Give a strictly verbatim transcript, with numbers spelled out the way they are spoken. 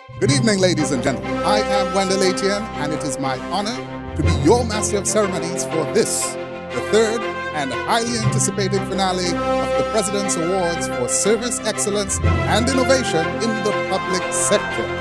Good evening, ladies and gentlemen. I am Wendell Etienne, and it is my honor to be your Master of Ceremonies for this, the third and highly anticipated finale of the President's Awards for Service Excellence and Innovation in the Public Sector.